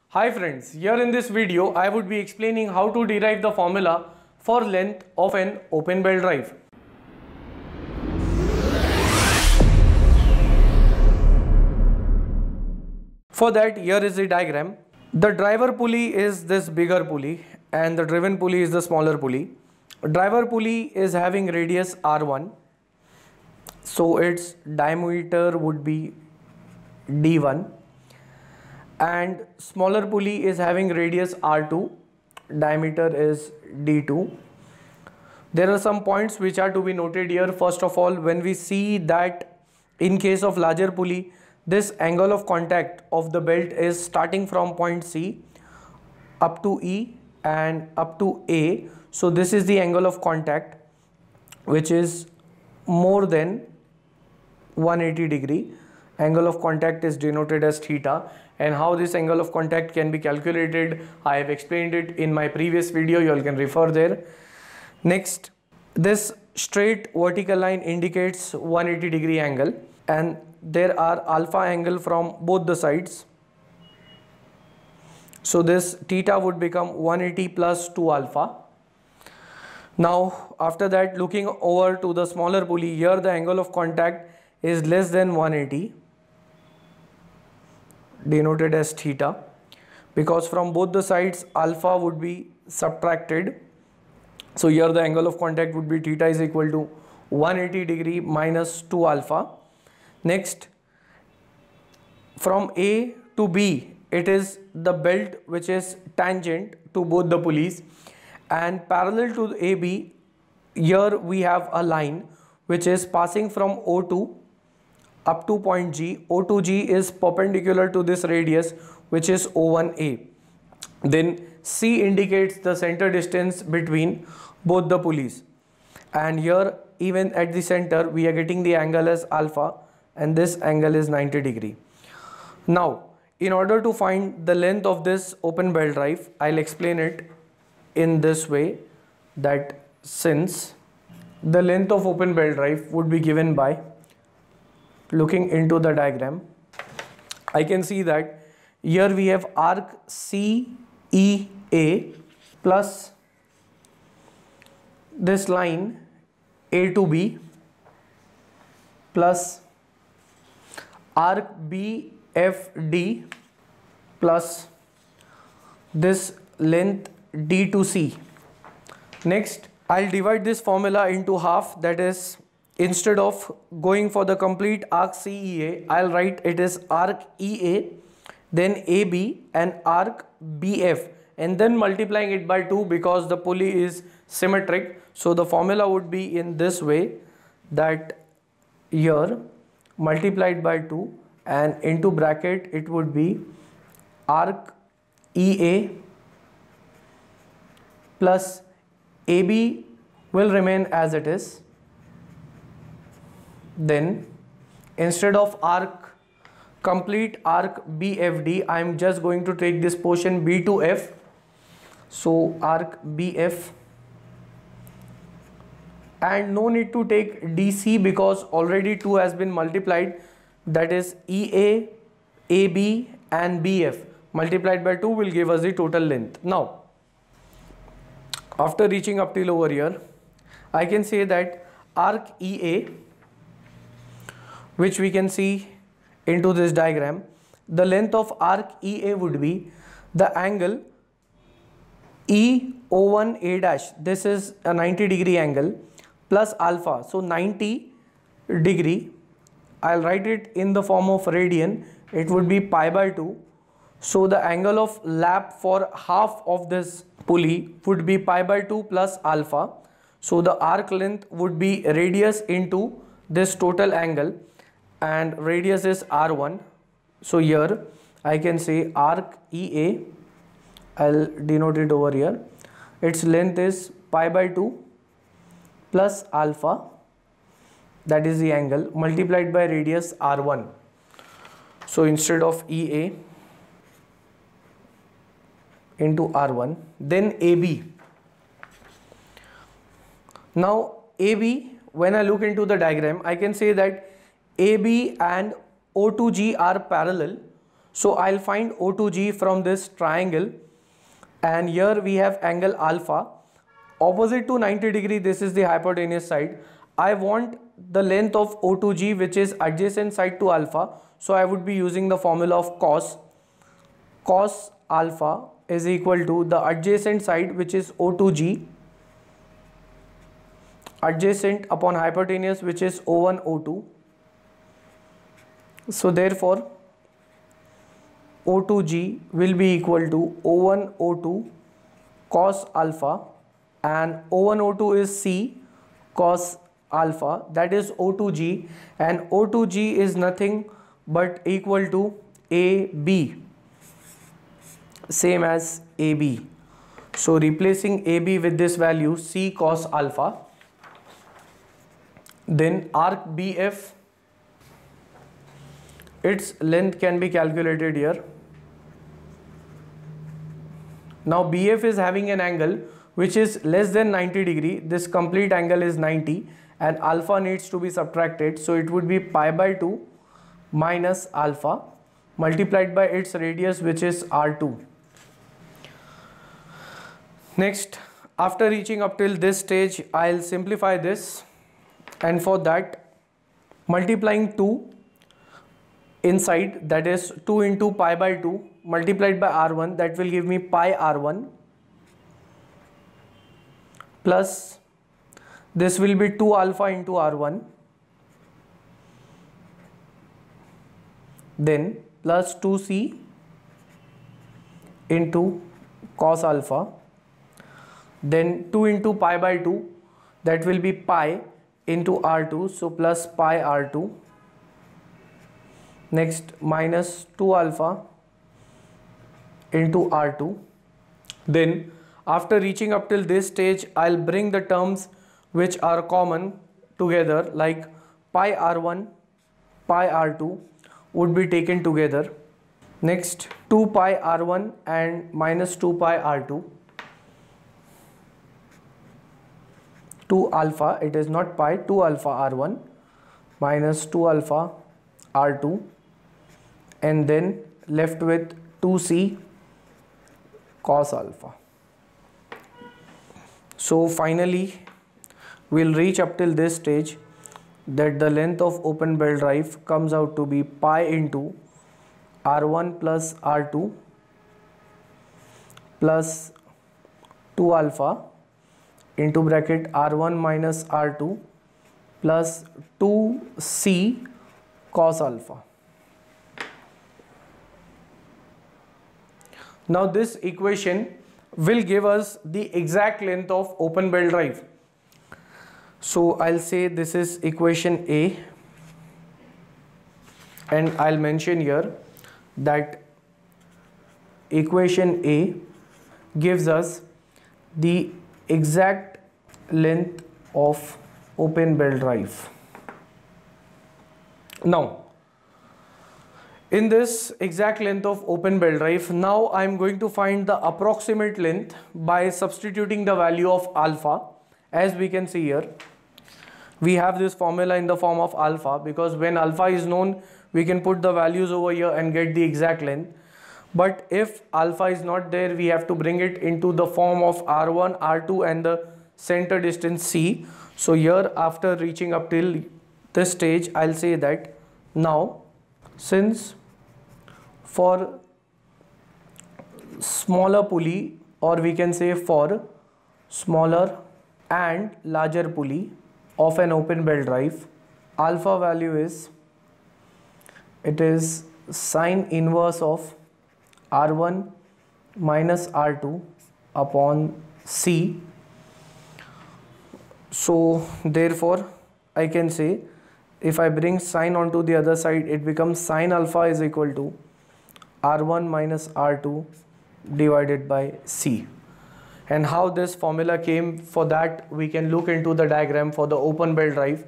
Hi friends, here in this video I would be explaining how to derive the formula for length of an open belt drive. For that, here is the diagram. The driver pulley is this bigger pulley and the driven pulley is the smaller pulley. Driver pulley is having radius R1, so its diameter would be D1, and smaller pulley is having radius R2, diameter is D2. There are some points which are to be noted here. First of all, when we see that in case of larger pulley, this angle of contact of the belt is starting from point C up to E and up to A. So this is the angle of contact which is more than 180 degree. Angle of contact is denoted as theta, and how this angle of contact can be calculated I have explained it in my previous video, you all can refer there. Next, this straight vertical line indicates 180 degree angle, and there are alpha angle from both the sides. So this theta would become 180 plus 2 alpha. Now after that, looking over to the smaller pulley, here the angle of contact is less than 180, denoted as theta, because from both the sides alpha would be subtracted. So here the angle of contact would be theta is equal to 180 degree minus 2 alpha. Next, from A to B, it is the belt which is tangent to both the pulleys, and parallel to AB, here we have a line which is passing from O2 up to point G. O2G is perpendicular to this radius which is O1A. Then C indicates the center distance between both the pulleys, and here even at the center we are getting the angle as alpha, and this angle is 90 degree. Now in order to find the length of this open belt drive, I'll explain it in this way, that since the length of open belt drive would be given by looking into the diagram, I can see that here we have arc CEA plus this line A to B plus arc BFD plus this length D to C. Next, I'll divide this formula into half, that is, instead of going for the complete arc CEA, I'll write it is arc EA, then AB and arc BF, and then multiplying it by 2 because the pulley is symmetric. So the formula would be in this way, that here multiplied by 2 and into bracket it would be arc EA plus AB will remain as it is. Then instead of arc complete arc BFD, I am just going to take this portion B to F. So arc BF, and no need to take DC because already 2 has been multiplied, that is EA, AB and BF multiplied by 2 will give us the total length. Now after reaching up till over here, I can say that arc EA, which we can see into this diagram, the length of arc EA would be the angle EO1A dash, this is a 90 degree angle, plus alpha, so 90 degree, I'll write it in the form of radian, it would be pi by 2. So the angle of lap for half of this pulley would be pi by 2 plus alpha. So the arc length would be radius into this total angle, and radius is R1. So here I can say arc EA, I'll denote it over here, its length is pi by 2 plus alpha, that is the angle, multiplied by radius R1. So instead of EA into R1, then AB. Now AB, when I look into the diagram, I can say that AB and O2G are parallel. So I'll find O2G from this triangle, and here we have angle alpha. Opposite to 90 degree, this is the hypotenuse side. I want the length of O2G, which is adjacent side to alpha. So I would be using the formula of cos. Cos alpha is equal to the adjacent side, which is O2G, adjacent upon hypotenuse, which is O1 O2. So therefore O2G will be equal to O1 O2 cos alpha, and O1 O2 is C cos alpha, that is O2G, and O2G is nothing but equal to AB, same as AB. So replacing AB with this value C cos alpha, then arc BF, its length can be calculated here. Now BF is having an angle which is less than 90 degree. This complete angle is 90 and alpha needs to be subtracted. So it would be pi by 2 minus alpha multiplied by its radius, which is R2. Next, after reaching up till this stage, I'll simplify this, and for that multiplying 2 inside, that is 2 into pi by 2 multiplied by R1, that will give me pi R1, plus this will be 2 alpha into R1, then plus 2c into cos alpha, then 2 into pi by 2, that will be pi into R2, so plus pi R2. Next, minus 2 alpha into R2. Then after reaching up till this stage, I'll bring the terms which are common together, like pi R1, pi R2 would be taken together. Next, 2 pi R1 and minus 2 pi R2. 2 alpha, it is not pi, 2 alpha R1 minus 2 alpha R2, and then left with 2c cos alpha. So finally we'll reach up till this stage, that the length of open belt drive comes out to be pi into R1 plus R2 plus 2 alpha into bracket R1 minus R2 plus 2c cos alpha. Now this equation will give us the exact length of open belt drive. So I'll say this is equation A, and I'll mention here that equation A gives us the exact length of open belt drive. Now in this exact length of open belt drive, now I'm going to find the approximate length by substituting the value of alpha. As we can see here, we have this formula in the form of alpha, because when alpha is known, we can put the values over here and get the exact length. But if alpha is not there, we have to bring it into the form of R1, R2 and the center distance C. So here, after reaching up till this stage, I'll say that now, since for smaller pulley, or we can say for smaller and larger pulley of an open belt drive, alpha value is, it is sine inverse of R1 minus R2 upon C. So therefore I can say, if I bring sine onto the other side, it becomes sine alpha is equal to R1 minus R2 divided by C. And how this formula came, for that we can look into the diagram for the open belt drive.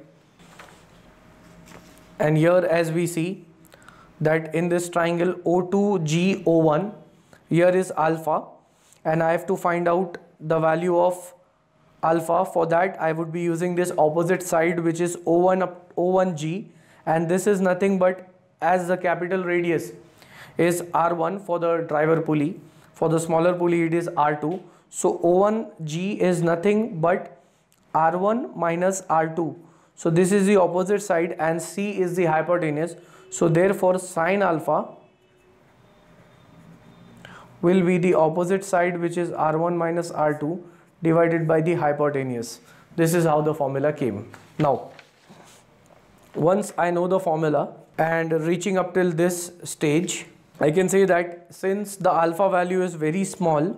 And here, as we see that in this triangle O2G O1, here is alpha, and I have to find out the value of alpha. For that I would be using this opposite side, which is O1G, and this is nothing but as the capital radius. is R1 for the driver pulley. For the smaller pulley it is R2. So O1G is nothing but R1 minus R2. So this is the opposite side and C is the hypotenuse. So therefore sine alpha will be the opposite side, which is R1 minus R2 divided by the hypotenuse. This is how the formula came. Now, once I know the formula and reaching up till this stage, I can say that since the alpha value is very small,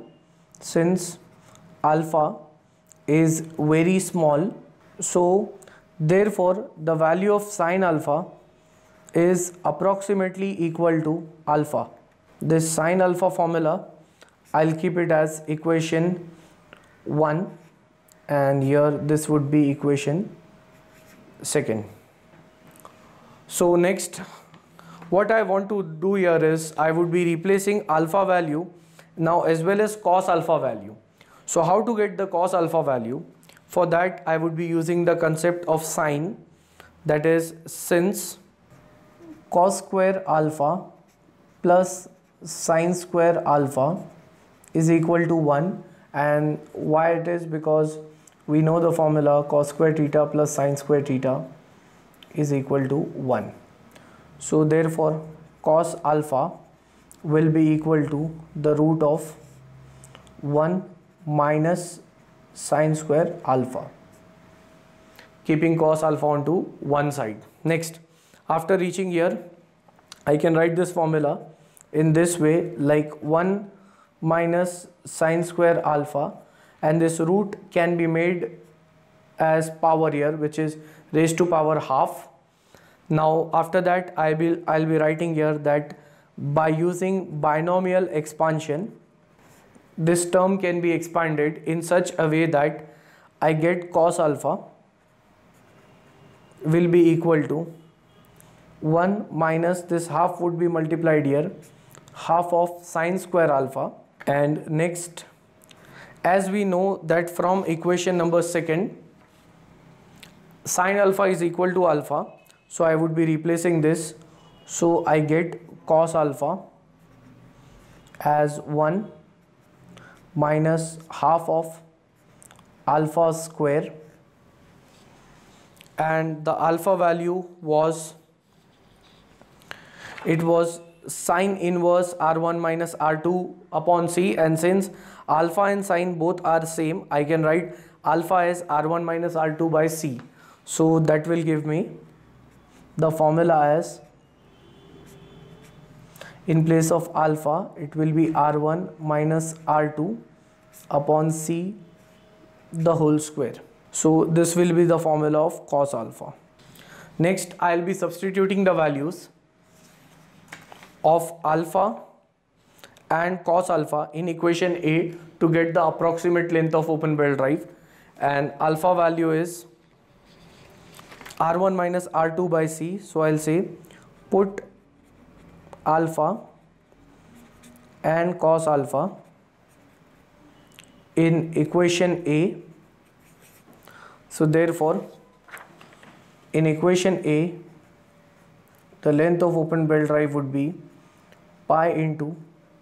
so therefore the value of sine alpha is approximately equal to alpha. This sine alpha formula, I'll keep it as equation 1, and here this would be equation 2. So next, what I want to do here is I would be replacing alpha value now as well as cos alpha value. So how to get the cos alpha value? For that I would be using the concept of sine, that is, since cos square alpha plus sine square alpha is equal to 1, and why it is? Because we know the formula cos square theta plus sine square theta is equal to 1. So therefore cos alpha will be equal to the root of 1 minus sine square alpha, keeping cos alpha onto one side. Next, after reaching here, I can write this formula in this way, like 1 minus sine square alpha, and this root can be made as power here, which is raised to power half. Now after that I'll be writing here that by using binomial expansion, this term can be expanded in such a way that I get cos alpha will be equal to 1 minus this half would be multiplied here, half of sine square alpha. And next, as we know that from equation number 2, sine alpha is equal to alpha, so I would be replacing this. So I get cos alpha as 1 minus half of alpha square, and the alpha value was sine inverse R1 minus R2 upon C, and since alpha and sine both are same, I can write alpha as R1 minus R2 by C. So that will give me the formula as, in place of alpha it will be R1 minus R2 upon C the whole square. So this will be the formula of cos alpha. Next, I'll be substituting the values of alpha and cos alpha in equation A to get the approximate length of open belt drive, and alpha value is R1 minus R2 by C. So I'll say put alpha and cos alpha in equation A. So therefore in equation A, the length of open belt drive would be pi into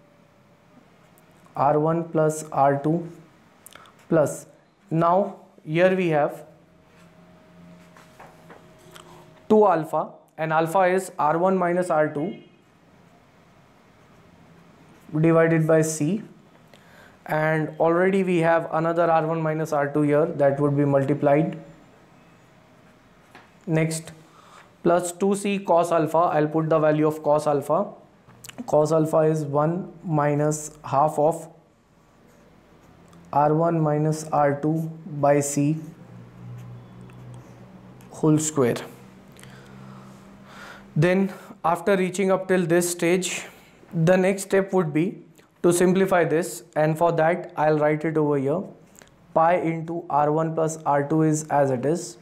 R1 plus R2 plus, now here we have 2 alpha, and alpha is R1 minus R2 divided by C, and already we have another R1 minus R2 here, that would be multiplied. Next, plus 2C cos alpha, I'll put the value of cos alpha. Cos alpha is 1 minus half of R1 minus R2 by C whole square. Then after reaching up till this stage, the next step would be to simplify this, and for that I'll write it over here. Pi into R1 plus R2 is as it is,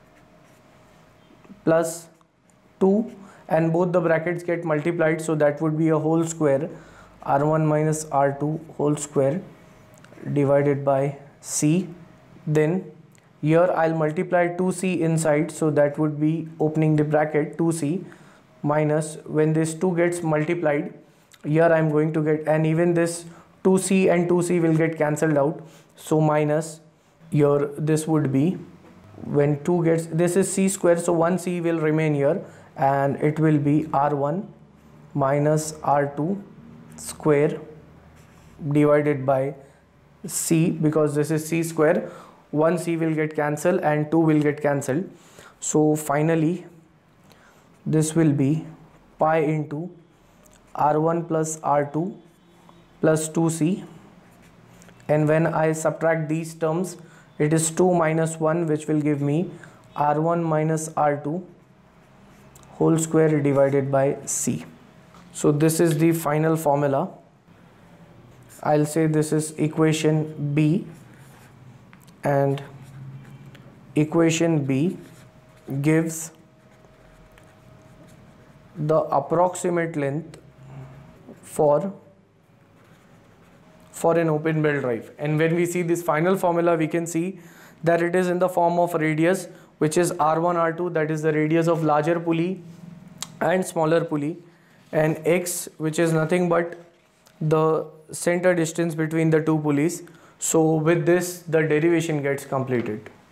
plus 2, and both the brackets get multiplied, so that would be a whole square, R1 minus R2 whole square divided by C. Then here I'll multiply 2C inside, so that would be opening the bracket 2C minus, when this 2 gets multiplied, here I'm going to get, and even this 2c and 2c will get cancelled out, so minus, here this would be, when 2 gets, this is c square, so 1c will remain here, and it will be r1 minus r2 square divided by c, because this is c square, 1c will get cancelled and 2 will get cancelled. So finally this will be pi into r1 plus r2 plus 2c, and when I subtract these terms, it is 2 minus 1, which will give me r1 minus r2 whole square divided by c. So this is the final formula. I'll say this is equation B, and equation B gives the approximate length for an open belt drive. And when we see this final formula, we can see that it is in the form of radius, which is r1 r2, that is the radius of larger pulley and smaller pulley, and x, which is nothing but the center distance between the two pulleys. So with this, the derivation gets completed.